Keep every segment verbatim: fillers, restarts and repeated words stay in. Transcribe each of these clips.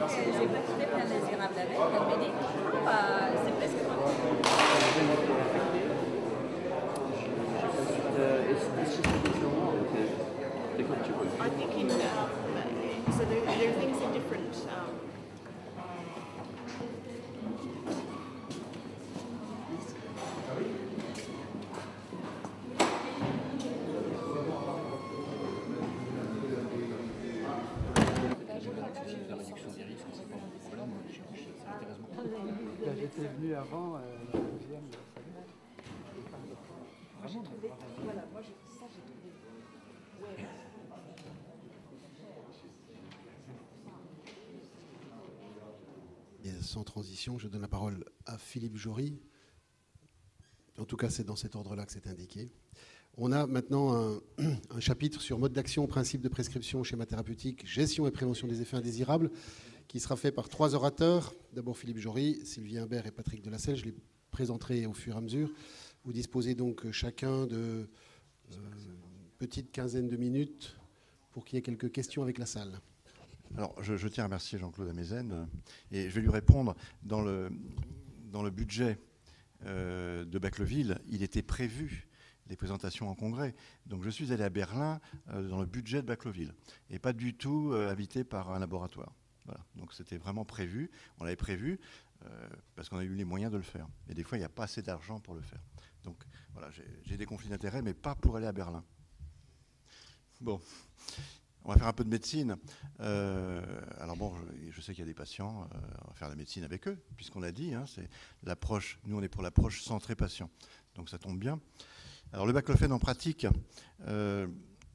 que j'ai pas quitté Plein Désirable avec, elle m'a dit, ah bah, c'est presque moi. Uh, it's, it's just a bit normal because they got you. I think in uh, so there, there are things in different. Um, J'étais venu avant, euh, la deuxième, vous savez. moi j'ai trouvé. Voilà, moi je, ça j'ai trouvé. Ouais. Et sans transition, je donne la parole à Philippe Jory. En tout cas, c'est dans cet ordre-là que c'est indiqué. On a maintenant un, un chapitre sur mode d'action, principe de prescription, schéma thérapeutique, gestion et prévention des effets indésirables, qui sera fait par trois orateurs. D'abord Philippe Jory, Sylvie Imbert et Patrick Delasselle. Je les présenterai au fur et à mesure. Vous disposez donc chacun de euh, une petite quinzaine de minutes pour qu'il y ait quelques questions avec la salle. Alors, je, je tiens à remercier Jean-Claude Amezen et je vais lui répondre. Dans le, dans le budget euh, de Bacleville, il était prévu des présentations en congrès. Donc, je suis allé à Berlin euh, dans le budget de Bacleville et pas du tout euh, invité par un laboratoire. Voilà. Donc, c'était vraiment prévu. On l'avait prévu euh, parce qu'on a eu les moyens de le faire. Et des fois, il n'y a pas assez d'argent pour le faire. Donc, voilà, j'ai des conflits d'intérêts, mais pas pour aller à Berlin. Bon. On va faire un peu de médecine. Euh, alors bon, je, je sais qu'il y a des patients, euh, on va faire la médecine avec eux, puisqu'on a dit, hein, c'est l'approche, nous on est pour l'approche centrée patient. Donc ça tombe bien. Alors le baclofène en pratique, euh,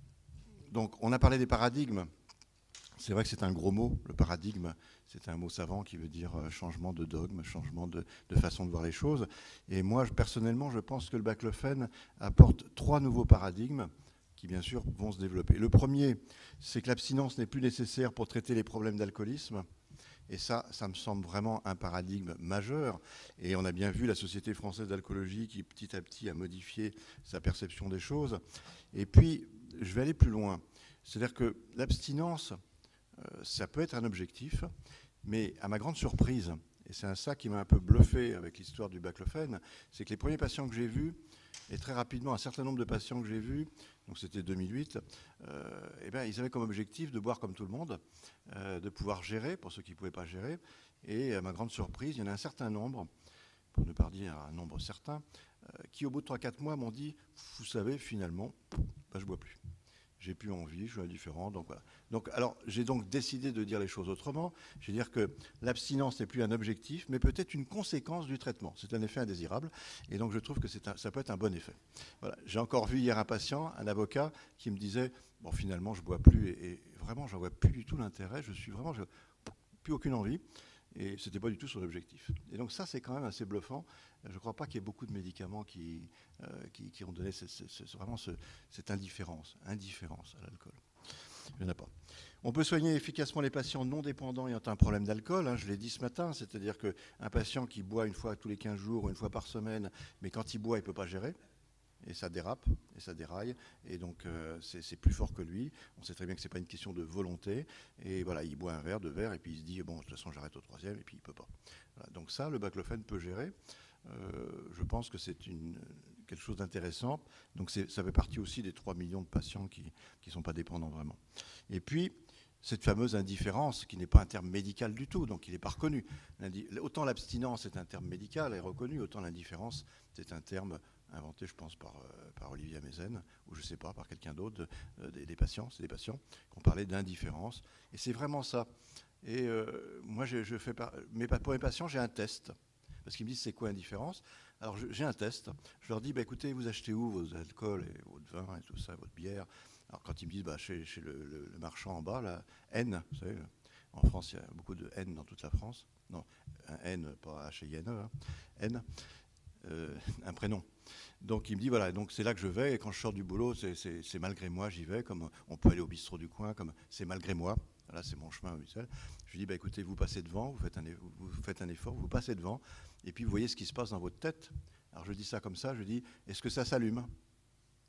donc on a parlé des paradigmes. C'est vrai que c'est un gros mot, le paradigme, c'est un mot savant qui veut dire changement de dogme, changement de, de façon de voir les choses. Et moi, personnellement, je pense que le baclofène apporte trois nouveaux paradigmes qui bien sûr vont se développer. Le premier, c'est que l'abstinence n'est plus nécessaire pour traiter les problèmes d'alcoolisme. Et ça, ça me semble vraiment un paradigme majeur. Et on a bien vu la Société française d'alcoolologie qui petit à petit a modifié sa perception des choses. Et puis, je vais aller plus loin. C'est-à-dire que l'abstinence, euh, ça peut être un objectif, mais à ma grande surprise, et c'est ça qui m'a un peu bluffé avec l'histoire du baclofène, c'est que les premiers patients que j'ai vus, et très rapidement, un certain nombre de patients que j'ai vus, donc c'était deux mille huit, euh, eh bien, ils avaient comme objectif de boire comme tout le monde, euh, de pouvoir gérer, pour ceux qui ne pouvaient pas gérer. Et à ma grande surprise, il y en a un certain nombre, pour ne pas dire un nombre certain, euh, qui au bout de trois quatre mois m'ont dit, vous savez, finalement, ben, je ne bois plus. J'ai plus envie, je suis indifférent, donc voilà. Donc, alors, j'ai donc décidé de dire les choses autrement. Je vais dire que l'abstinence n'est plus un objectif, mais peut-être une conséquence du traitement. C'est un effet indésirable, et donc je trouve que un, ça peut être un bon effet. Voilà. J'ai encore vu hier un patient, un avocat, qui me disait, bon, finalement, je ne bois plus, et, et vraiment, je n'en vois plus du tout l'intérêt, je suis vraiment, je n'ai plus aucune envie, et ce n'était pas du tout son objectif. Et donc ça, c'est quand même assez bluffant. Je ne crois pas qu'il y ait beaucoup de médicaments qui, euh, qui, qui ont donné ce, ce, ce, vraiment ce, cette indifférence, indifférence à l'alcool. Il n'y en a pas. On peut soigner efficacement les patients non dépendants ayant un problème d'alcool, hein, je l'ai dit ce matin, c'est-à-dire qu'un patient qui boit une fois tous les quinze jours ou une fois par semaine, mais quand il boit, il ne peut pas gérer, et ça dérape, et ça déraille, et donc euh, c'est plus fort que lui. On sait très bien que ce n'est pas une question de volonté, et voilà, il boit un verre, deux verres, et puis il se dit, bon, de toute façon, j'arrête au troisième, et puis il ne peut pas. Voilà, donc ça, le baclofène peut gérer. Euh, je pense que c'est quelque chose d'intéressant. Donc ça fait partie aussi des trois millions de patients qui ne sont pas dépendants vraiment. Et puis, cette fameuse indifférence, qui n'est pas un terme médical du tout, donc il n'est pas reconnu. Autant l'abstinence est un terme médical et reconnu, autant l'indifférence, c'est un terme inventé, je pense, par, euh, par Olivier Amezen, ou je ne sais pas, par quelqu'un d'autre, euh, des, des patients, c'est des patients qui ont parlé d'indifférence. Et c'est vraiment ça. Et euh, moi, je, je fais par... Mais pour mes patients, j'ai un test. Parce qu'ils me disent, c'est quoi indifférence? Alors, j'ai un test. Je leur dis, bah, écoutez, vous achetez où vos alcools et votre vin et tout ça, votre bière? Alors, quand ils me disent, bah, chez, chez le, le, le marchand en bas, la N, vous savez, en France, il y a beaucoup de N dans toute la France. Non, un N, pas H I N E, hein. N, euh, un prénom. Donc, il me dit, voilà, donc c'est là que je vais, et quand je sors du boulot, c'est malgré moi, j'y vais, comme on peut aller au bistrot du coin, comme c'est malgré moi. Là, c'est mon chemin habituel. Je lui dis, bah, écoutez, vous passez devant, vous faites, un, vous faites un effort, vous passez devant, et puis vous voyez ce qui se passe dans votre tête. Alors, je dis ça comme ça, je dis, est-ce que ça s'allume?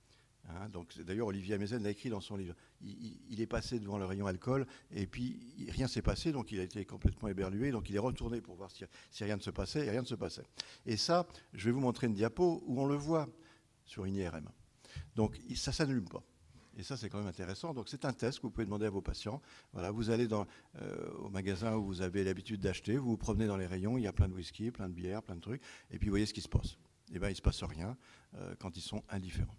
Hein, donc, d'ailleurs, Olivier Amezen l'a écrit dans son livre. Il, il, il est passé devant le rayon alcool et puis il, rien ne s'est passé, donc il a été complètement éberlué. Donc il est retourné pour voir si, si rien ne se passait et rien ne se passait. Et ça, je vais vous montrer une diapo où on le voit sur une I R M. Donc ça ne s'allume pas. Et ça, c'est quand même intéressant. Donc c'est un test que vous pouvez demander à vos patients. Voilà, vous allez dans, euh, au magasin où vous avez l'habitude d'acheter, vous vous promenez dans les rayons, il y a plein de whisky, plein de bière, plein de trucs, et puis vous voyez ce qui se passe. Et bien, il ne se passe rien euh, quand ils sont indifférents.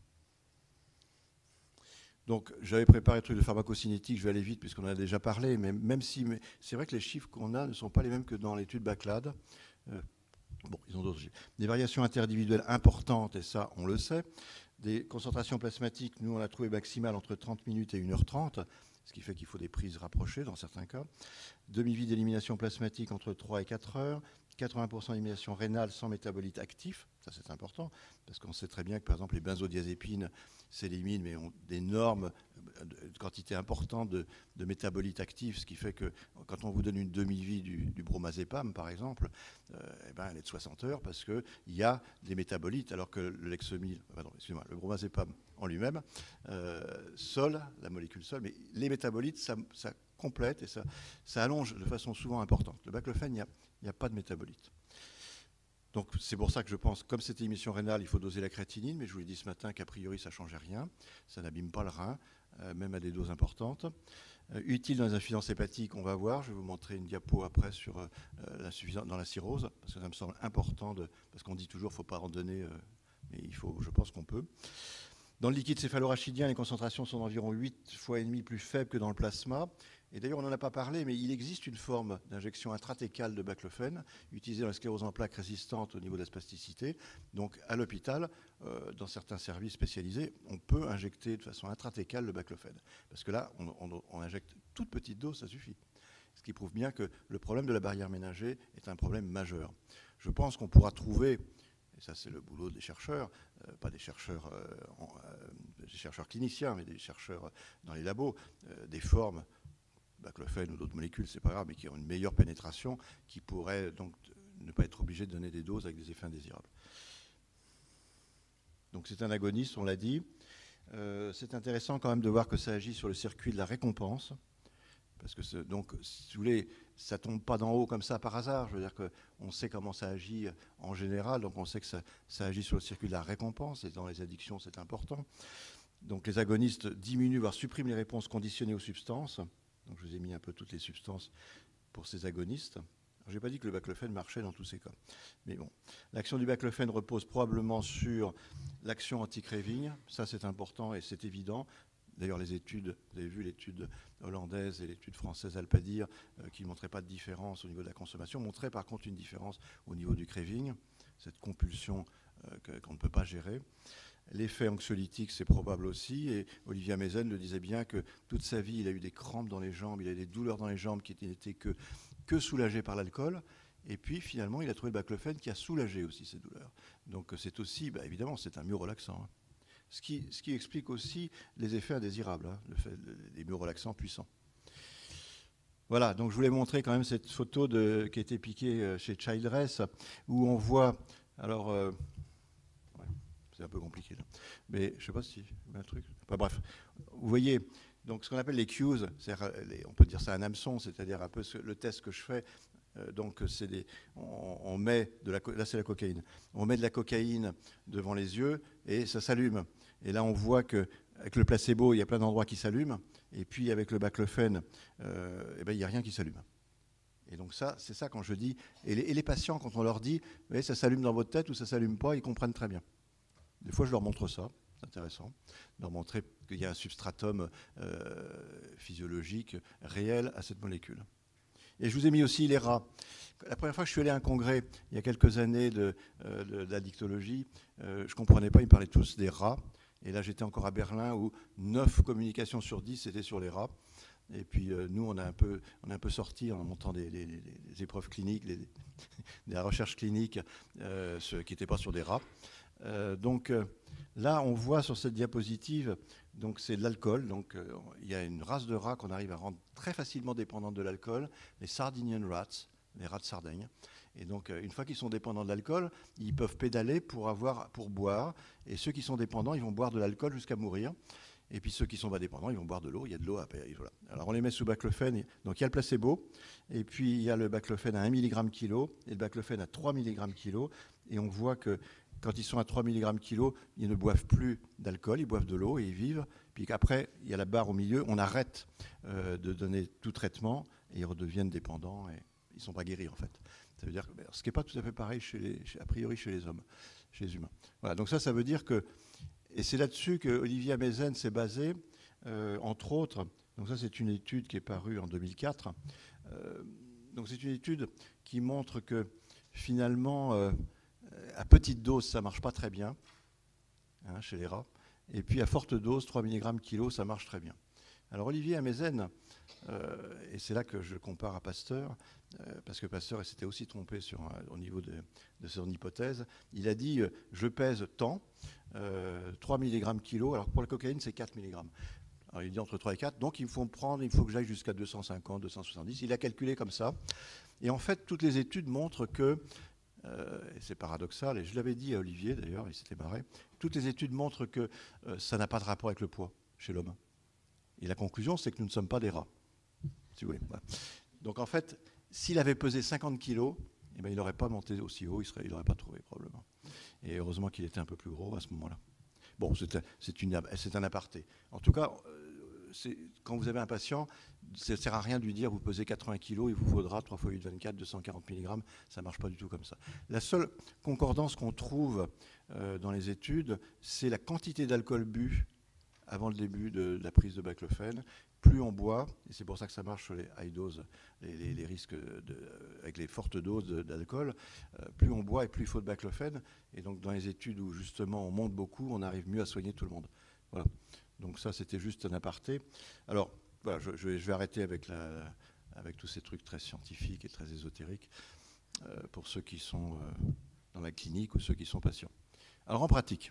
Donc, j'avais préparé le truc de pharmacocinétique, je vais aller vite puisqu'on en a déjà parlé, mais même si c'est vrai que les chiffres qu'on a ne sont pas les mêmes que dans l'étude Baclad. Euh, bon, ils ont d'autres chiffres. Des variations interindividuelles importantes, et ça, on le sait. Des concentrations plasmatiques, nous, on a trouvé maximales entre trente minutes et une heure trente, ce qui fait qu'il faut des prises rapprochées dans certains cas. Demi-vie d'élimination plasmatique entre trois et quatre heures. quatre-vingts pour cent d'élimination rénale sans métabolite actif, ça c'est important, parce qu'on sait très bien que par exemple les benzodiazépines s'éliminent, mais ont d'énormes quantités importantes de, de métabolites actifs, ce qui fait que quand on vous donne une demi-vie du, du bromazépam, par exemple, euh, eh ben, elle est de soixante heures parce qu'il y a des métabolites, alors que le Lexomil, pardon, excusez-moi, le bromazépam en lui-même, euh, seul, la molécule seule, mais les métabolites, ça, ça complète et ça, ça allonge de façon souvent importante. Le baclofène, il n'y a, il n'y a pas de métabolite. Donc c'est pour ça que je pense, comme c'était émission rénale, il faut doser la créatinine, mais je vous l'ai dit ce matin qu'a priori ça ne changeait rien, ça n'abîme pas le rein, euh, même à des doses importantes. Euh, utile dans les insuffisances hépatiques, on va voir, je vais vous montrer une diapo après sur euh, l'insuffisance dans la cirrhose, parce que ça me semble important, de, parce qu'on dit toujours qu'il ne faut pas en donner, euh, mais il faut, je pense qu'on peut. Dans le liquide céphalorachidien, les concentrations sont d'environ huit fois et demi plus faibles que dans le plasma. Et d'ailleurs, on n'en a pas parlé, mais il existe une forme d'injection intratécale de baclofène utilisée dans la sclérose en plaques résistante au niveau de la spasticité. Donc, à l'hôpital, euh, dans certains services spécialisés, on peut injecter de façon intratécale le baclofène. Parce que là, on, on, on injecte toute petite dose, ça suffit. Ce qui prouve bien que le problème de la barrière ménagée est un problème majeur. Je pense qu'on pourra trouver, et ça c'est le boulot des chercheurs, euh, pas des chercheurs, euh, en, euh, des chercheurs cliniciens, mais des chercheurs dans les labos, euh, des formes baclofène ou d'autres molécules, c'est pas grave, mais qui ont une meilleure pénétration, qui pourraient donc ne pas être obligés de donner des doses avec des effets indésirables. Donc c'est un agoniste, on l'a dit. Euh, c'est intéressant quand même de voir que ça agit sur le circuit de la récompense, parce que donc, si vous voulez, ça tombe pas d'en haut comme ça par hasard. Je veux dire qu'on sait comment ça agit en général, donc on sait que ça, ça agit sur le circuit de la récompense, et dans les addictions, c'est important. Donc les agonistes diminuent, voire suppriment les réponses conditionnées aux substances. Donc je vous ai mis un peu toutes les substances pour ces agonistes. Je n'ai pas dit que le baclofène marchait dans tous ces cas. Mais bon, l'action du baclofène repose probablement sur l'action anti-craving. Ça, c'est important et c'est évident. D'ailleurs, les études, vous avez vu l'étude hollandaise et l'étude française Alpadir, euh, qui ne montraient pas de différence au niveau de la consommation, montraient par contre une différence au niveau du craving, cette compulsion euh, que, qu'on ne peut pas gérer. L'effet anxiolytique, c'est probable aussi. Et Olivier Amezen le disait bien que toute sa vie, il a eu des crampes dans les jambes, il a eu des douleurs dans les jambes qui n'étaient que, que soulagées par l'alcool. Et puis, finalement, il a trouvé le baclofène qui a soulagé aussi ces douleurs. Donc, c'est aussi, bah, évidemment, c'est un myorelaxant. Hein. Ce, qui, ce qui explique aussi les effets indésirables, hein, le fait, les myorelaxants puissants. Voilà, donc je voulais montrer quand même cette photo de, qui a été piquée chez Childress, où on voit... alors. Euh, C'est un peu compliqué, là. Mais je ne sais pas si... un truc. Enfin, bref, vous voyez, donc, ce qu'on appelle les cues, les, on peut dire ça un hameçon, c'est-à-dire un peu ce, le test que je fais. Euh, donc, c'est des, on, on met de la, là, c'est la cocaïne. On met de la cocaïne devant les yeux et ça s'allume. Et là, on voit qu'avec le placebo, il y a plein d'endroits qui s'allument. Et puis, avec le baclofène, euh, eh ben, il n'y a rien qui s'allume. Et donc ça, c'est ça quand je dis... Et les, et les patients, quand on leur dit, vous voyez, ça s'allume dans votre tête ou ça ne s'allume pas, ils comprennent très bien. Des fois, je leur montre ça, c'est intéressant, de leur montrer qu'il y a un substratum euh, physiologique réel à cette molécule. Et je vous ai mis aussi les rats. La première fois que je suis allé à un congrès, il y a quelques années de, euh, de, d'addictologie, euh, je ne comprenais pas, ils me parlaient tous des rats. Et là, j'étais encore à Berlin où neuf communications sur dix, c'était sur les rats. Et puis euh, nous, on a un peu, on a un peu sorti en montant des, des, des épreuves cliniques, des, des recherches cliniques euh, ce, qui n'étaient pas sur des rats. Euh, donc euh, là, on voit sur cette diapositive, donc c'est de l'alcool. Donc euh, il y a une race de rats qu'on arrive à rendre très facilement dépendante de l'alcool, les Sardinian rats, les rats de Sardaigne. Et donc, une fois qu'ils sont dépendants de l'alcool, ils peuvent pédaler pour, avoir, pour boire. Et ceux qui sont dépendants, ils vont boire de l'alcool jusqu'à mourir. Et puis ceux qui ne sont pas dépendants, ils vont boire de l'eau. Il y a de l'eau à payer. Voilà. Alors, on les met sous baclofène. Donc, il y a le placebo. Et puis, il y a le baclofène à un milligramme kilo et le baclofène à trois milligrammes kilo. Et on voit que quand ils sont à trois milligrammes kilo, ils ne boivent plus d'alcool, ils boivent de l'eau et ils vivent. Puis qu'après, il y a la barre au milieu. On arrête euh, de donner tout traitement et ils redeviennent dépendants et ils ne sont pas guéris, en fait. Ça veut dire que, ce qui n'est pas tout à fait pareil, chez les, chez, a priori, chez les hommes, chez les humains. Voilà, donc ça, ça veut dire que, et c'est là-dessus que Olivier Amezen s'est basé, euh, entre autres, donc ça, c'est une étude qui est parue en deux mille quatre, euh, donc c'est une étude qui montre que, finalement, euh, à petite dose, ça ne marche pas très bien, hein, chez les rats, et puis à forte dose, trois milligrammes kilo, ça marche très bien. Alors Olivier Amezen, euh, et c'est là que je le compare à Pasteur, euh, parce que Pasteur s'était aussi trompé sur, un, au niveau de, de son hypothèse, il a dit euh, je pèse tant, euh, trois milligrammes kilo, alors pour la cocaïne c'est quatre milligrammes. Alors il dit entre trois et quatre, donc il faut prendre, il faut que j'aille jusqu'à deux cent cinquante, deux cent soixante-dix, il a calculé comme ça. Et en fait, toutes les études montrent que, euh, et c'est paradoxal, et je l'avais dit à Olivier d'ailleurs, il s'était marré, toutes les études montrent que euh, ça n'a pas de rapport avec le poids chez l'homme. Et la conclusion, c'est que nous ne sommes pas des rats, si vous voulez. Voilà. Donc en fait, s'il avait pesé cinquante kilos, eh ben, il n'aurait pas monté aussi haut, il n'aurait pas trouvé probablement. Et heureusement qu'il était un peu plus gros à ce moment-là. Bon, c'est un, un aparté. En tout cas, euh, quand vous avez un patient, ça ne sert à rien de lui dire vous pesez quatre-vingts kilos, il vous faudra trois fois huit, vingt-quatre, deux cent quarante milligrammes. Ça ne marche pas du tout comme ça. La seule concordance qu'on trouve euh, dans les études, c'est la quantité d'alcool bu avant le début de, de la prise de baclofène. Plus on boit, et c'est pour ça que ça marche sur les high doses, les, les, les risques de, avec les fortes doses d'alcool, euh, plus on boit et plus il faut de baclofène. Et donc dans les études où justement on monte beaucoup, on arrive mieux à soigner tout le monde. Voilà. Donc ça, c'était juste un aparté. Alors, voilà, je, je, vais, je vais arrêter avec, la, avec tous ces trucs très scientifiques et très ésotériques euh, pour ceux qui sont euh, dans la clinique ou ceux qui sont patients. Alors en pratique,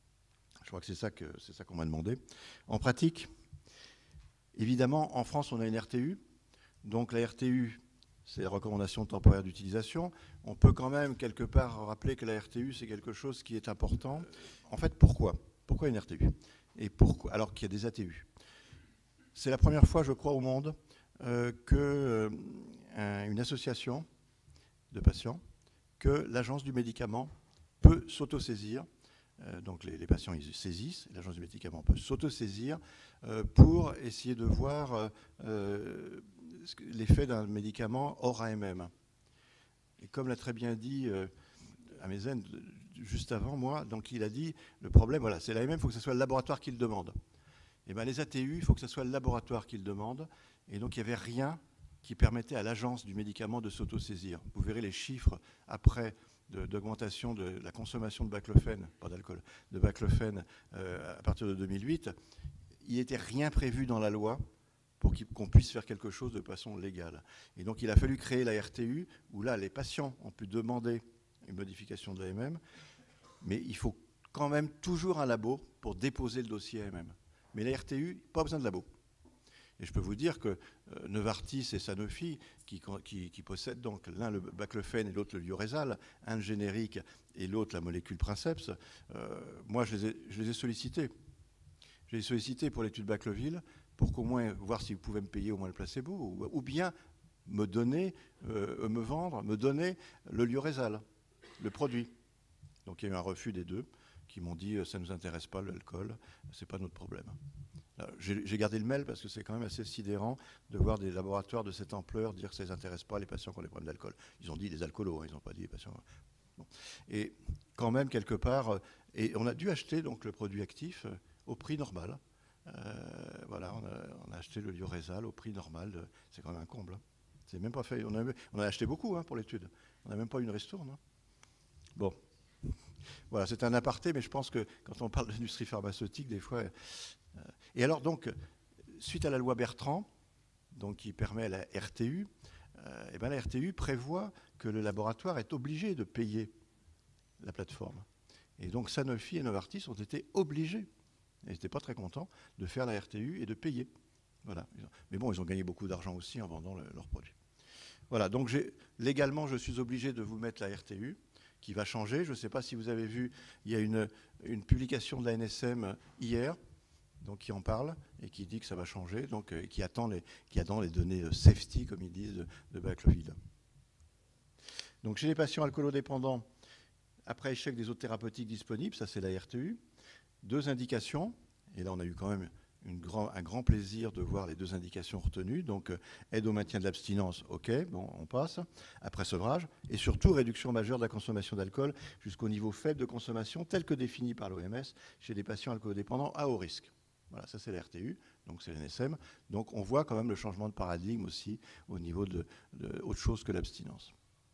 je crois que c'est ça que c'est ça qu'on m'a demandé. En pratique, évidemment, en France, on a une R T U. Donc la R T U, c'est la recommandation temporaire d'utilisation. On peut quand même, quelque part, rappeler que la R T U, c'est quelque chose qui est important. En fait, pourquoi Pourquoi une R T U? Et pourquoi, alors qu'il y a des A T U? C'est la première fois, je crois, au monde euh, qu'une euh, association de patients, que l'agence du médicament peut s'autosaisir. Euh, donc les, les patients ils saisissent, l'agence du médicament peut s'autosaisir euh, pour essayer de voir euh, l'effet d'un médicament hors A M M. Et comme l'a très bien dit euh, Amezen juste avant moi, donc il a dit le problème, voilà, c'est l'A M M, il faut que ce soit le laboratoire qui le demande. Et bien les A T U, il faut que ce soit le laboratoire qui le demande. Et donc il n'y avait rien qui permettait à l'agence du médicament de s'autosaisir. Vous verrez les chiffres après d'augmentation de, de la consommation de baclofène, pas d'alcool, de baclofène euh, à partir de deux mille huit, il n'était rien prévu dans la loi pour qu'on puisse faire quelque chose de façon légale. Et donc il a fallu créer la R T U, où là les patients ont pu demander une modification de l'A M M, mais il faut quand même toujours un labo pour déposer le dossier A M M. Mais la R T U, pas besoin de labo. Et je peux vous dire que euh, Novartis et Sanofi, qui, qui, qui possèdent donc l'un le baclofène et l'autre le Lioresal, un le générique et l'autre la molécule Princeps, euh, moi je les, ai, je les ai sollicités. Je les ai sollicités pour l'étude Bacloville, pour qu'au moins voir si vous pouvez me payer au moins le placebo, ou, ou bien me donner, euh, me vendre, me donner le Lioresal, le produit. Donc il y a eu un refus des deux, qui m'ont dit ça ne nous intéresse pas l'alcool, c'est pas notre problème. J'ai gardé le mail parce que c'est quand même assez sidérant de voir des laboratoires de cette ampleur dire que ça ne les intéresse pas les patients qui ont des problèmes d'alcool. Ils ont dit les alcoolos, hein, ils n'ont pas dit les patients. Bon. Et quand même, quelque part, et on a dû acheter donc, le produit actif au prix normal. Euh, voilà, on a, on a acheté le Lioresal au prix normal. C'est quand même un comble. Hein. C'est même pas fait. On a, on a acheté beaucoup hein, pour l'étude. On n'a même pas eu une ristourne. Hein. Bon. Voilà, c'est un aparté, mais je pense que quand on parle de l'industrie pharmaceutique, des fois... Euh, et alors, donc, suite à la loi Bertrand, donc, qui permet la R T U, euh, et ben, la R T U prévoit que le laboratoire est obligé de payer la plateforme. Et donc, Sanofi et Novartis ont été obligés, et ils n'étaient pas très contents, de faire la R T U et de payer. Voilà. Mais bon, ils ont gagné beaucoup d'argent aussi en vendant le, leurs produits. Voilà, donc légalement, je suis obligé de vous mettre la R T U, qui va changer. Je ne sais pas si vous avez vu, il y a une, une publication de la N S M hier, donc qui en parle et qui dit que ça va changer, donc euh, qui, attend les, qui attend les données de safety, comme ils disent, de, de baclovil. Donc chez les patients alcoolodépendants, après échec des autres thérapeutiques disponibles, ça c'est la R T U, deux indications, et là on a eu quand même une grand, un grand plaisir de voir les deux indications retenues, donc euh, aide au maintien de l'abstinence, ok, bon, on passe, après sevrage, et surtout réduction majeure de la consommation d'alcool jusqu'au niveau faible de consommation tel que défini par l'O M S chez les patients alcoolodépendants à haut risque. Voilà, ça c'est la R T U, donc c'est l'N S M. Donc on voit quand même le changement de paradigme aussi au niveau de, de autre chose que l'abstinence.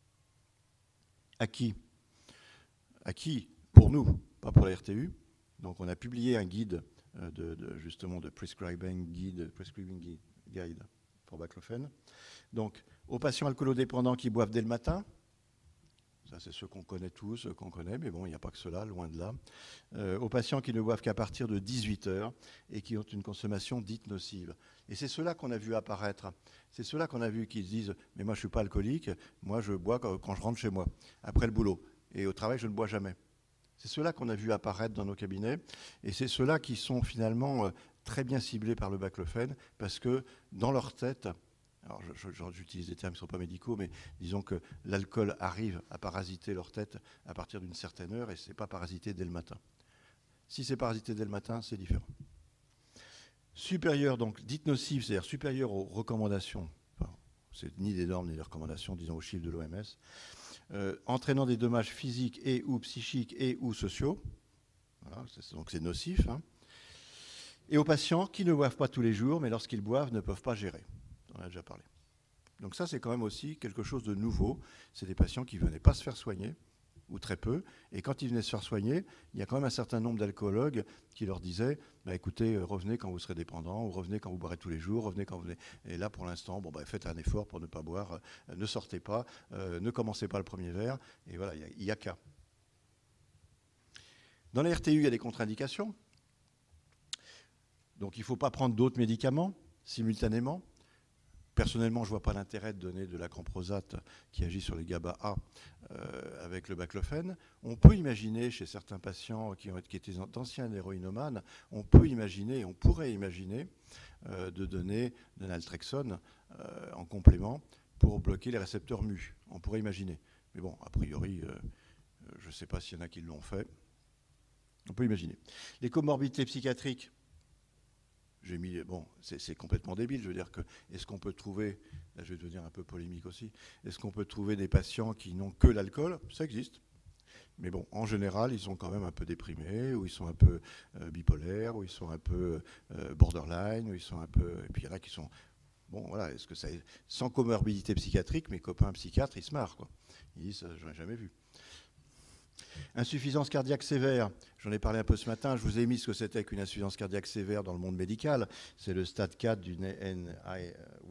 À qui? À qui? Pour nous, pas pour la R T U. Donc on a publié un guide de, de justement de prescribing guide, prescribing guide, guide pour baclofen. Donc aux patients alcoolodépendants qui boivent dès le matin. Ça, c'est ceux qu'on connaît tous, ceux qu'on connaît, mais bon, il n'y a pas que cela, loin de là. Euh, aux patients qui ne boivent qu'à partir de dix-huit heures et qui ont une consommation dite nocive. Et c'est ceux-là qu'on a vu apparaître. C'est ceux-là qu'on a vu qui se disent « mais moi, je ne suis pas alcoolique, moi, je bois quand, quand je rentre chez moi, après le boulot. Et au travail, je ne bois jamais. » C'est ceux-là qu'on a vu apparaître dans nos cabinets. Et c'est ceux-là qui sont finalement euh, très bien ciblés par le baclofen parce que dans leur tête... Alors, j'utilise des termes qui ne sont pas médicaux, mais disons que l'alcool arrive à parasiter leur tête à partir d'une certaine heure et ce n'est pas parasité dès le matin. Si c'est parasité dès le matin, c'est différent. Supérieur, donc, dite nocive, c'est-à-dire supérieur aux recommandations, enfin, c'est ni des normes ni des recommandations, disons aux chiffres de l'O M S, euh, entraînant des dommages physiques et ou psychiques et ou sociaux, voilà, donc c'est nocif, hein, et aux patients qui ne boivent pas tous les jours, mais lorsqu'ils boivent, ne peuvent pas gérer. On a déjà parlé. Donc ça, c'est quand même aussi quelque chose de nouveau. C'est des patients qui ne venaient pas se faire soigner, ou très peu, et quand ils venaient se faire soigner, il y a quand même un certain nombre d'alcoologues qui leur disaient bah, « écoutez, revenez quand vous serez dépendant, ou revenez quand vous boirez tous les jours, revenez quand vous venez... » Et là, pour l'instant, bon, bah, faites un effort pour ne pas boire, euh, ne sortez pas, euh, ne commencez pas le premier verre, et voilà, il n'y a, a qu'à. Dans la R T U, il y a des contre-indications. Donc il ne faut pas prendre d'autres médicaments simultanément. Personnellement, je ne vois pas l'intérêt de donner de l'acamprosate qui agit sur les GABA A euh, avec le baclofen. On peut imaginer, chez certains patients qui, ont, qui étaient d'anciens héroïnomanes, on peut imaginer, on pourrait imaginer euh, de donner de naltrexone euh, en complément pour bloquer les récepteurs M U. On pourrait imaginer. Mais bon, a priori, euh, je ne sais pas s'il y en a qui l'ont fait. On peut imaginer. Les comorbidités psychiatriques, j'ai mis, bon, c'est complètement débile, je veux dire que, est-ce qu'on peut trouver, là je vais devenir un peu polémique aussi, est-ce qu'on peut trouver des patients qui n'ont que l'alcool? Ça existe. Mais bon, en général, ils sont quand même un peu déprimés, ou ils sont un peu euh, bipolaires, ou ils sont un peu euh, borderline, ou ils sont un peu, et puis il y en a qui sont, bon voilà, est-ce que ça, sans comorbidité psychiatrique, mes copains psychiatres, ils se marrent, quoi. Ils disent, j'en ai jamais vu. Insuffisance cardiaque sévère, j'en ai parlé un peu ce matin, je vous ai mis ce que c'était qu'une insuffisance cardiaque sévère dans le monde médical. C'est le stade quatre d'une N I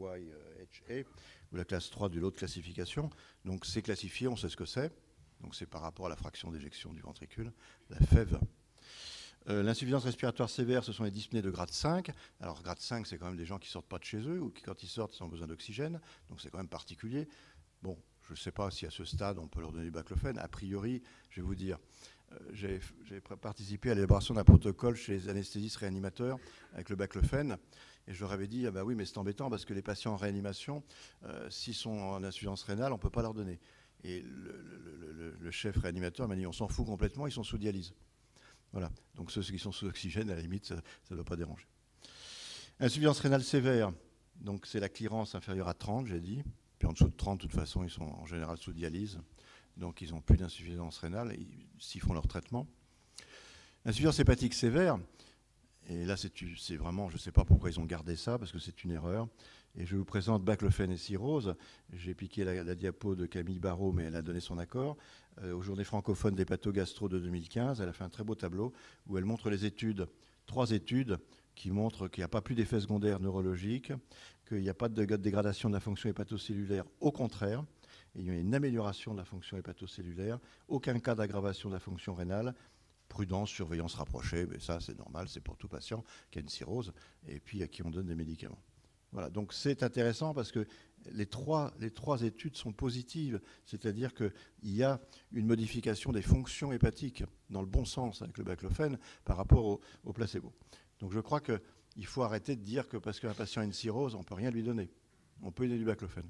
Y H A, ou la classe trois de l'autre classification. Donc c'est classifié, on sait ce que c'est. Donc c'est par rapport à la fraction d'éjection du ventricule, la F E V. Euh, L'insuffisance respiratoire sévère, ce sont les dyspnées de grade cinq. Alors grade cinq, c'est quand même des gens qui ne sortent pas de chez eux, ou qui quand ils sortent, ils ont besoin d'oxygène. Donc c'est quand même particulier. Bon, je ne sais pas si à ce stade, on peut leur donner du baclofen. A priori, je vais vous dire, euh, j'ai participé à l'élaboration d'un protocole chez les anesthésistes réanimateurs avec le baclofen. Et je leur avais dit, ah bah oui, mais c'est embêtant parce que les patients en réanimation, euh, s'ils sont en insuffisance rénale, on ne peut pas leur donner. Et le, le, le, le chef réanimateur m'a dit, on s'en fout complètement, ils sont sous dialyse. Voilà. Donc ceux qui sont sous oxygène, à la limite, ça ne doit pas déranger. Insuffisance rénale sévère, donc c'est la clearance inférieure à trente, j'ai dit. Puis en dessous de trente, de toute façon, ils sont en général sous dialyse. Donc ils n'ont plus d'insuffisance rénale s'ils font leur traitement. Insuffisance hépatique sévère, et là c'est vraiment, je ne sais pas pourquoi ils ont gardé ça, parce que c'est une erreur. Et je vous présente baclofen et cirrhose. J'ai piqué la, la diapo de Camille Barrault, mais elle a donné son accord. Euh, aux Journées francophones d'hépatogastro de deux mille quinze, elle a fait un très beau tableau où elle montre les études, trois études, qui montrent qu'il n'y a pas plus d'effets secondaires neurologiques, qu'il n'y a pas de dégradation de la fonction hépatocellulaire, au contraire, il y a une amélioration de la fonction hépatocellulaire, aucun cas d'aggravation de la fonction rénale, prudence, surveillance rapprochée, mais ça c'est normal, c'est pour tout patient qui a une cirrhose, et puis à qui on donne des médicaments. Voilà, donc c'est intéressant parce que les trois, les trois études sont positives, c'est-à-dire qu'il y a une modification des fonctions hépatiques dans le bon sens avec le baclofène par rapport au, au placebo. Donc je crois qu'il faut arrêter de dire que parce qu'un patient a une cirrhose, on ne peut rien lui donner. On peut lui donner du baclofène.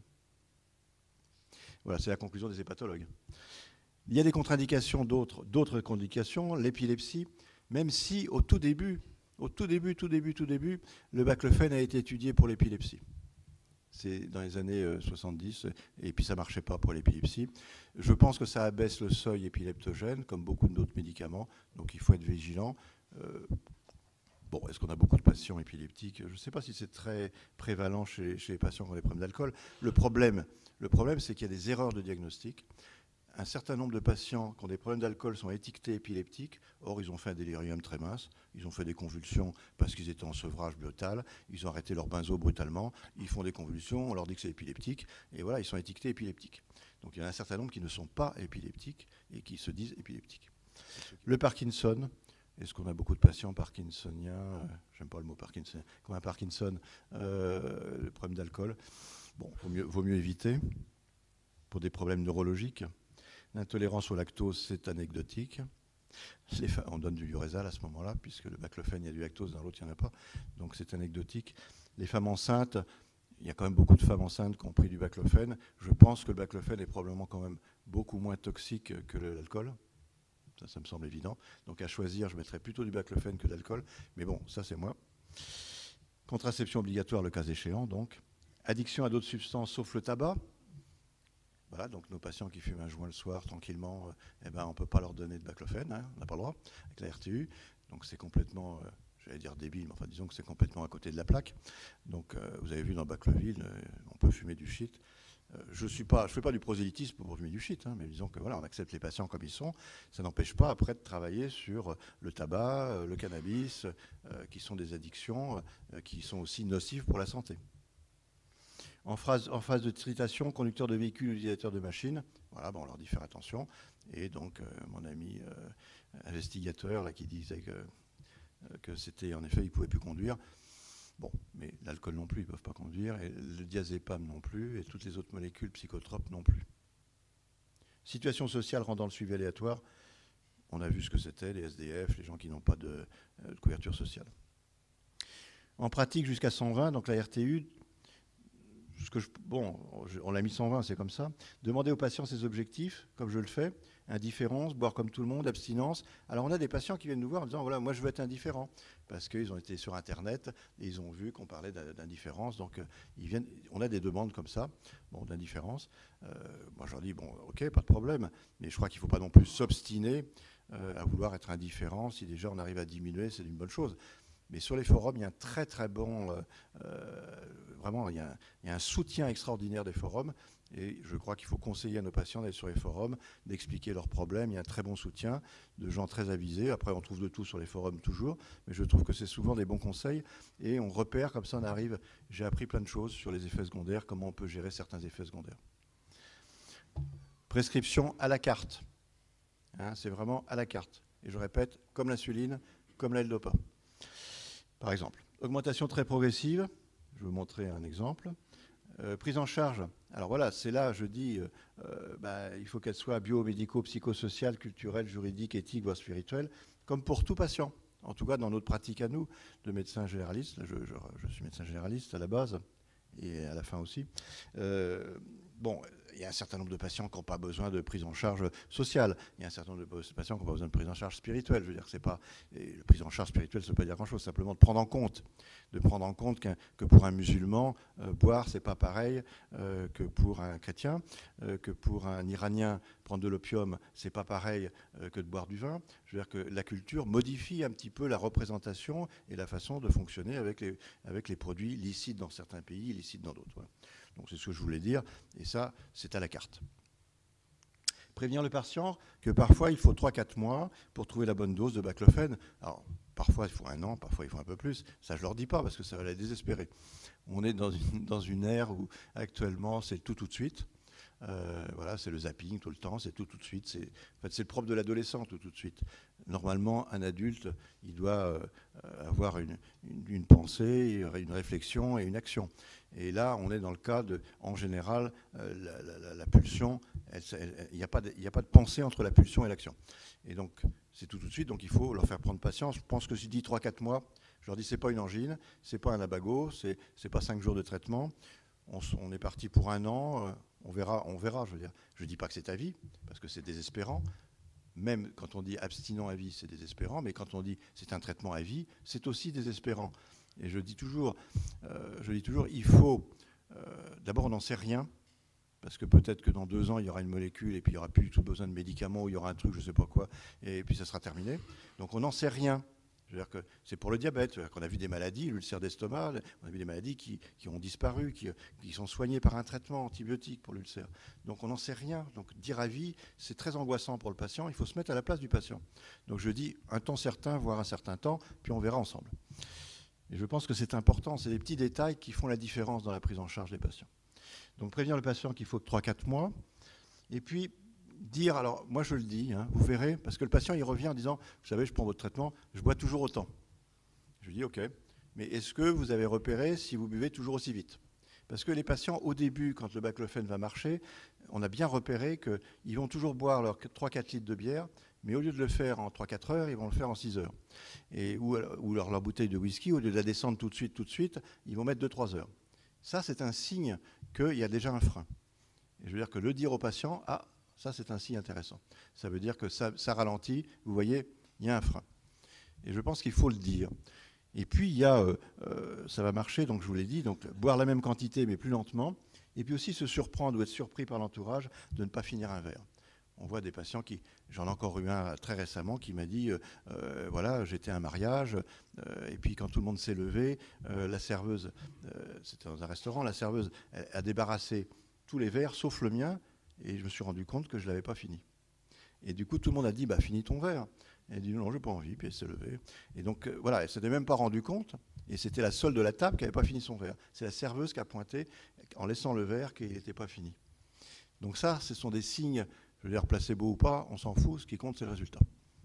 Voilà, c'est la conclusion des hépatologues. Il y a des contre-indications, d'autres, d'autres contre-indications, l'épilepsie, même si au tout début, au tout début, tout début, tout début, le baclofène a été étudié pour l'épilepsie. C'est dans les années soixante-dix, et puis ça ne marchait pas pour l'épilepsie. Je pense que ça abaisse le seuil épileptogène, comme beaucoup d'autres médicaments, donc il faut être vigilant. Euh, bon, est-ce qu'on a beaucoup de patients épileptiques? Je ne sais pas si c'est très prévalent chez, chez les patients qui ont des problèmes d'alcool. Le problème, le problème c'est qu'il y a des erreurs de diagnostic. Un certain nombre de patients qui ont des problèmes d'alcool sont étiquetés épileptiques. Or, ils ont fait un délirium très mince. Ils ont fait des convulsions parce qu'ils étaient en sevrage brutal. Ils ont arrêté leur benzo brutalement. Ils font des convulsions. On leur dit que c'est épileptique. Et voilà, ils sont étiquetés épileptiques. Donc, il y en a un certain nombre qui ne sont pas épileptiques et qui se disent épileptiques. Le Parkinson. Est-ce qu'on a beaucoup de patients parkinsoniens euh, J'aime pas le mot Parkinson. Comme un Parkinson, euh, le problème d'alcool. Bon, vaut mieux, vaut mieux éviter pour des problèmes neurologiques. L'intolérance au lactose, c'est anecdotique. Les fa- on donne du Lurézal à ce moment-là, puisque le baclofène, il y a du lactose, dans l'autre, il n'y en a pas. Donc c'est anecdotique. Les femmes enceintes, il y a quand même beaucoup de femmes enceintes qui ont pris du baclofène. Je pense que le baclofène est probablement quand même beaucoup moins toxique que le- l'alcool. Ça, ça me semble évident. Donc à choisir, je mettrais plutôt du baclofène que de l'alcool. Mais bon, ça c'est moi. Contraception obligatoire, le cas échéant, donc. Addiction à d'autres substances, sauf le tabac. Voilà, donc nos patients qui fument un joint le soir tranquillement, euh, eh ben, on ne peut pas leur donner de baclofène, hein, on n'a pas le droit, avec la R T U. Donc c'est complètement, euh, j'allais dire débile, mais enfin disons que c'est complètement à côté de la plaque. Donc euh, vous avez vu dans Bacloville, euh, on peut fumer du shit. Euh, je ne fais pas du prosélytisme pour fumer du shit, hein, mais disons que voilà, on accepte les patients comme ils sont. Ça n'empêche pas après de travailler sur le tabac, euh, le cannabis, euh, qui sont des addictions euh, qui sont aussi nocives pour la santé. En phase, en phase de tritation, conducteur de véhicules, utilisateur de machines, voilà, bon, on leur dit faire attention. Et donc, euh, mon ami euh, investigateur là, qui disait que, euh, que c'était, en effet, il ne pouvait plus conduire. Bon, mais l'alcool non plus, ils ne peuvent pas conduire, et le diazépam non plus, et toutes les autres molécules psychotropes non plus. Situation sociale rendant le suivi aléatoire, on a vu ce que c'était, les S D F, les gens qui n'ont pas de, euh, de couverture sociale. En pratique, jusqu'à cent vingt, donc la R T U, ce que je, bon, on l'a mis cent vingt, c'est comme ça. Demander aux patients ses objectifs, comme je le fais, indifférence, boire comme tout le monde, abstinence. Alors on a des patients qui viennent nous voir en disant, voilà, moi je veux être indifférent, parce qu'ils ont été sur Internet et ils ont vu qu'on parlait d'indifférence. Donc euh, ils viennent, on a des demandes comme ça, bon, d'indifférence. Euh, moi je leur dis, bon, ok, pas de problème, mais je crois qu'il ne faut pas non plus s'obstiner euh, à vouloir être indifférent. Si déjà on arrive à diminuer, c'est une bonne chose. Mais sur les forums, il y a un très très bon, euh, euh, vraiment, il y, a, il y a un soutien extraordinaire des forums. Et je crois qu'il faut conseiller à nos patients d'aller sur les forums, d'expliquer leurs problèmes. Il y a un très bon soutien de gens très avisés. Après, on trouve de tout sur les forums toujours. Mais je trouve que c'est souvent des bons conseils. Et on repère, comme ça on arrive. J'ai appris plein de choses sur les effets secondaires, comment on peut gérer certains effets secondaires. Prescription à la carte. Hein, c'est vraiment à la carte. Et je répète, comme l'insuline, comme la L-Dopa. Par exemple, augmentation très progressive, je vais vous montrer un exemple. Euh, prise en charge, alors voilà, c'est là, je dis, euh, bah, il faut qu'elle soit biomédico, psychosociale, culturelle, juridique, éthique, voire spirituelle, comme pour tout patient. En tout cas, dans notre pratique à nous, de médecins généralistes, je, je, je suis médecin généraliste à la base, et à la fin aussi. Euh, bon, il y a un certain nombre de patients qui n'ont pas besoin de prise en charge sociale. Il y a un certain nombre de patients qui n'ont pas besoin de prise en charge spirituelle. Je veux dire, c'est pas, et la prise en charge spirituelle, ça ne veut pas dire grand-chose. Simplement de prendre en compte, de prendre en compte qu'un, que pour un musulman, euh, boire, c'est pas pareil euh, que pour un chrétien, euh, que pour un Iranien, prendre de l'opium, c'est pas pareil euh, que de boire du vin. Je veux dire que la culture modifie un petit peu la représentation et la façon de fonctionner avec les, avec les produits licites dans certains pays, illicites dans d'autres. Voilà. Donc c'est ce que je voulais dire, et ça, c'est à la carte. Prévenir le patient que parfois il faut trois à quatre mois pour trouver la bonne dose de baclofène. Alors parfois il faut un an, parfois il faut un peu plus. Ça je leur dis pas parce que ça va les désespérer. On est dans une, dans une ère où actuellement c'est tout tout de suite. Euh, voilà, c'est le zapping tout le temps, c'est tout tout de suite. C'est, en fait, c'est le propre de l'adolescent tout tout de suite. Normalement, un adulte, il doit euh, avoir une, une, une pensée, une réflexion et une action. Et là, on est dans le cas de, en général, euh, la, la, la pulsion, il n'y a, a pas de pensée entre la pulsion et l'action. Et donc, c'est tout tout de suite, donc il faut leur faire prendre patience. Je pense que si je dis trois quatre mois, je leur dis, c'est pas une angine, c'est pas un abago, c'est, c'est pas cinq jours de traitement. On, on est parti pour un an, euh, on verra, on verra, je veux dire. Je dis pas que c'est à vie, parce que c'est désespérant. Même quand on dit abstinent à vie, c'est désespérant, mais quand on dit c'est un traitement à vie, c'est aussi désespérant. Et je dis toujours, euh, je dis toujours, il faut, euh, d'abord on n'en sait rien, parce que peut-être que dans deux ans, il y aura une molécule, et puis il n'y aura plus du tout besoin de médicaments, ou il y aura un truc, je ne sais pas quoi, et puis ça sera terminé. Donc on n'en sait rien. Je veux dire que c'est pour le diabète, qu'on a vu des maladies, l'ulcère d'estomac, on a vu des maladies qui, qui ont disparu, qui, qui sont soignées par un traitement antibiotique pour l'ulcère. Donc on n'en sait rien. Donc dire à vie, c'est très angoissant pour le patient. Il faut se mettre à la place du patient. Donc je dis un temps certain, voire un certain temps, puis on verra ensemble. Et je pense que c'est important. C'est des petits détails qui font la différence dans la prise en charge des patients. Donc prévenir le patient qu'il faut trois quatre mois. Et puis dire, alors moi je le dis, hein, vous verrez, parce que le patient il revient en disant, vous savez, je prends votre traitement, je bois toujours autant. Je lui dis, ok, mais est-ce que vous avez repéré si vous buvez toujours aussi vite? Parce que les patients, au début, quand le baclofène va marcher, on a bien repéré qu'ils vont toujours boire leurs trois quatre litres de bière, mais au lieu de le faire en trois quatre heures, ils vont le faire en six heures. Et, ou ou leur, leur bouteille de whisky, au lieu de la descendre tout de suite, tout de suite, ils vont mettre deux trois heures. Ça, c'est un signe qu'il y a déjà un frein. Et je veux dire que le dire au patient, ah, ça, c'est un signe intéressant. Ça veut dire que ça, ça ralentit. Vous voyez, il y a un frein. Et je pense qu'il faut le dire. Et puis, il y a, euh, euh, ça va marcher, donc je vous l'ai dit, donc boire la même quantité, mais plus lentement. Et puis aussi se surprendre ou être surpris par l'entourage de ne pas finir un verre. On voit des patients qui, j'en ai encore eu un très récemment qui m'a dit, euh, euh, voilà, j'étais à un mariage, euh, et puis quand tout le monde s'est levé, euh, la serveuse, euh, c'était dans un restaurant, la serveuse a, a débarrassé tous les verres, sauf le mien, et je me suis rendu compte que je ne l'avais pas fini. Et du coup, tout le monde a dit, bah, finis ton verre. Elle a dit, non, je n'ai pas envie, puis elle s'est levée. Et donc, euh, voilà, elle ne s'était même pas rendue compte, et c'était la seule de la table qui n'avait pas fini son verre. C'est la serveuse qui a pointé, en laissant le verre, qu'il n'était pas fini. Donc ça, ce sont des signes, je veux dire, placebo ou pas, on s'en fout, ce qui compte, c'est le résultat.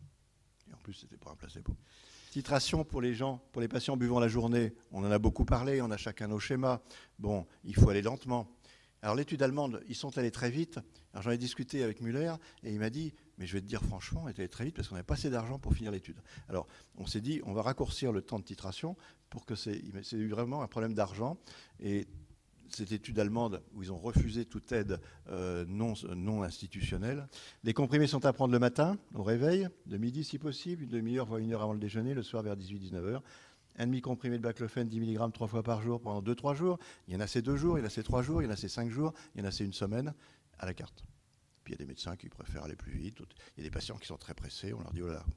Et en plus, ce n'était pas un placebo. Titration pour les gens, pour les patients buvant la journée, on en a beaucoup parlé, on a chacun nos schémas. Bon, il faut aller lentement. Alors l'étude allemande, ils sont allés très vite. Alors j'en ai discuté avec Müller et il m'a dit, mais je vais te dire franchement, on est allé très vite parce qu'on n'avait pas assez d'argent pour finir l'étude. Alors on s'est dit, on va raccourcir le temps de titration pour que c'est, c'est vraiment un problème d'argent. Et cette étude allemande où ils ont refusé toute aide euh, non, non institutionnelle. Les comprimés sont à prendre le matin, au réveil, de midi si possible, une demi-heure, voire une heure avant le déjeuner, le soir vers dix-huit à dix-neuf heures. Un demi-comprimé de baclofène, dix milligrammes, trois fois par jour pendant deux trois jours. Il y en a ces deux jours, il y en a ces trois jours, il y en a ces cinq jours, il y en a ces une semaine, à la carte. Puis il y a des médecins qui préfèrent aller plus vite. Il y a des patients qui sont très pressés, on leur dit, oh là.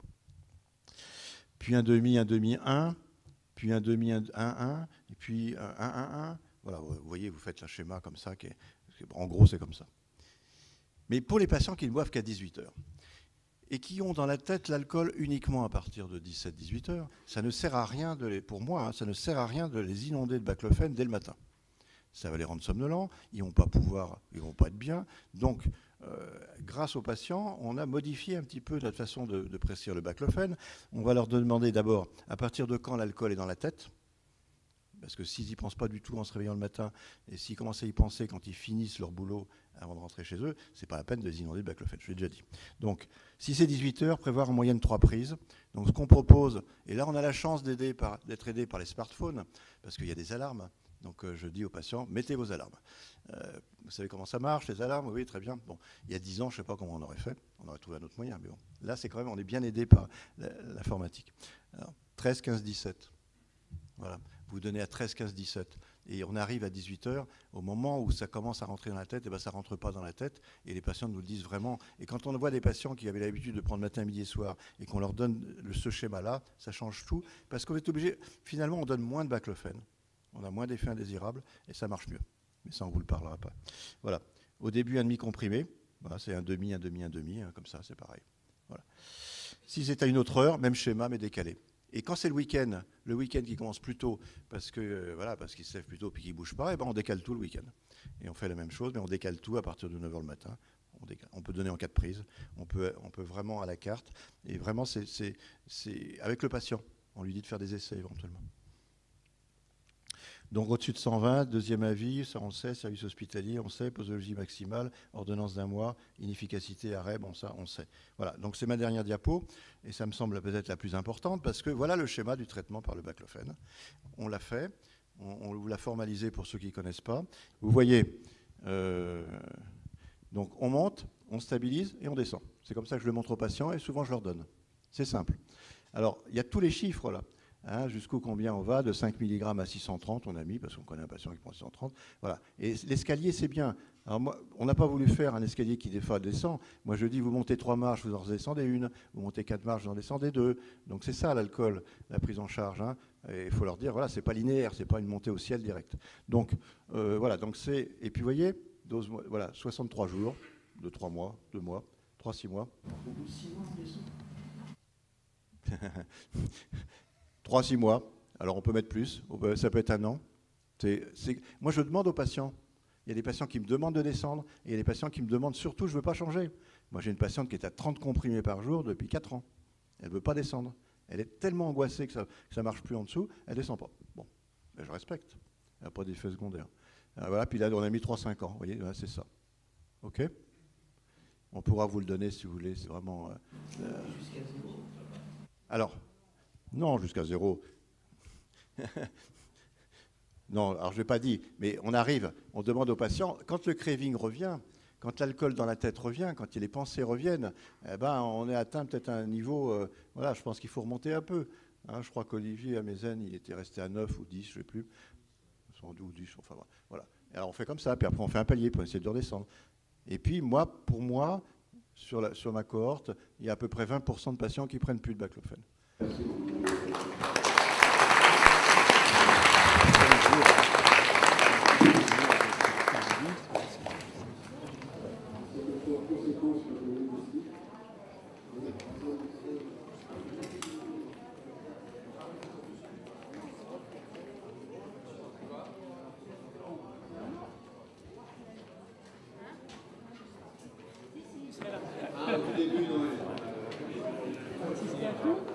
Puis un demi, un demi, un, puis un demi, un, un, et puis un, un, un, un. Voilà, vous voyez, vous faites un schéma comme ça, qui est, en gros, c'est comme ça. Mais pour les patients qui ne boivent qu'à dix-huit heures, et qui ont dans la tête l'alcool uniquement à partir de dix-sept à dix-huit heures, ça ne sert à rien, de les, pour moi, hein, ça ne sert à rien de les inonder de baclofène dès le matin. Ça va les rendre somnolents, ils ne vont pas pouvoir, ils vont pas être bien. Donc, euh, grâce aux patients, on a modifié un petit peu notre façon de, de prescrire le baclofène. On va leur demander d'abord à partir de quand l'alcool est dans la tête. Parce que s'ils n'y pensent pas du tout en se réveillant le matin, et s'ils commencent à y penser quand ils finissent leur boulot avant de rentrer chez eux, ce n'est pas la peine de les inonder de baclofène, je l'ai déjà dit. Donc, si c'est dix-huit heures, prévoir en moyenne trois prises. Donc, ce qu'on propose, et là on a la chance d'aider par, d'être aidé par les smartphones, parce qu'il y a des alarmes. Donc, euh, je dis aux patients, mettez vos alarmes. Euh, vous savez comment ça marche, les alarmes? Oui, très bien. Bon, il y a dix ans, je ne sais pas comment on aurait fait. On aurait trouvé un autre moyen, mais bon. Là, c'est quand même, on est bien aidé par l'informatique. Alors, treize, quinze, dix-sept. Voilà. Vous donnez à treize, quinze, dix-sept. Et on arrive à dix-huit heures, au moment où ça commence à rentrer dans la tête, et ben ça ne rentre pas dans la tête, et les patients nous le disent vraiment. Et quand on voit des patients qui avaient l'habitude de prendre matin, midi et soir, et qu'on leur donne le, ce schéma-là, ça change tout, parce qu'on est obligé, finalement, on donne moins de baclofène, on a moins d'effets indésirables, et ça marche mieux. Mais ça, on ne vous le parlera pas. Voilà. Au début, un demi-comprimé, voilà, c'est un demi, un demi, un demi, hein, comme ça, c'est pareil. Voilà. Si c'est à une autre heure, même schéma, mais décalé. Et quand c'est le week-end, le week-end qui commence plus tôt, parce que euh, voilà, parce qu'il se lève plus tôt et qu'il ne bouge pas, et ben on décale tout le week-end. Et on fait la même chose, mais on décale tout à partir de neuf heures le matin. On, décale. On peut donner en quatre prises, on peut, on peut vraiment à la carte. Et vraiment, c'est, c'est, c'est avec le patient. On lui dit de faire des essais éventuellement. Donc au-dessus de cent vingt, deuxième avis, ça on le sait, service hospitalier, on sait, posologie maximale, ordonnance d'un mois, inefficacité, arrêt, bon ça on sait. Voilà, donc c'est ma dernière diapo, et ça me semble peut-être la plus importante, parce que voilà le schéma du traitement par le baclofène. On l'a fait, on, on vous l'a formalisé pour ceux qui ne connaissent pas. Vous voyez, euh, donc on monte, on stabilise et on descend. C'est comme ça que je le montre aux patients, et souvent je leur donne. C'est simple. Alors, il y a tous les chiffres là. Hein, jusqu'au combien on va, de cinq milligrammes à six cent trente, on a mis, parce qu'on connaît un patient qui prend six cent trente. Voilà. Et l'escalier, c'est bien. Alors moi, on n'a pas voulu faire un escalier qui des fois descend. Moi, je dis, vous montez trois marches, vous en descendez une. Vous montez quatre marches, vous en descendez deux. Donc c'est ça, l'alcool, la prise en charge. Hein. Et il faut leur dire, voilà, c'est pas linéaire, c'est pas une montée au ciel directe. Donc, euh, voilà. Donc c'est, et puis, vous voyez, dose, voilà, soixante-trois jours, de trois mois, deux mois, trois, six mois. Au bout de six mois, on descend. trois à six mois, alors on peut mettre plus, ça peut être un an. C'est, c'est... Moi je demande aux patients, il y a des patients qui me demandent de descendre, et il y a des patients qui me demandent surtout, je ne veux pas changer. Moi j'ai une patiente qui est à trente comprimés par jour depuis quatre ans, elle ne veut pas descendre. Elle est tellement angoissée que ça ne marche plus en dessous, elle ne descend pas. Bon, ben, je respecte, elle n'a pas d'effet secondaire. Alors, voilà, puis là on a mis trois à cinq ans, vous voyez, voilà, c'est ça. OK ? On pourra vous le donner si vous voulez, c'est vraiment... Euh, euh... Alors, non, jusqu'à zéro. Non, alors je ne l'ai pas dit, mais on arrive, on demande aux patients, quand le craving revient, quand l'alcool dans la tête revient, quand les pensées reviennent, eh ben, on est atteint peut-être un niveau, euh, voilà, je pense qu'il faut remonter un peu. Hein, je crois qu'Olivier à Mézène, il était resté à neuf ou dix, je ne sais plus, ou dix, enfin voilà. Et alors on fait comme ça, puis après on fait un palier pour essayer de redescendre. Et puis moi, pour moi, sur, la, sur ma cohorte, il y a à peu près vingt pour cent de patients qui ne prennent plus de baclofène. Au début, non.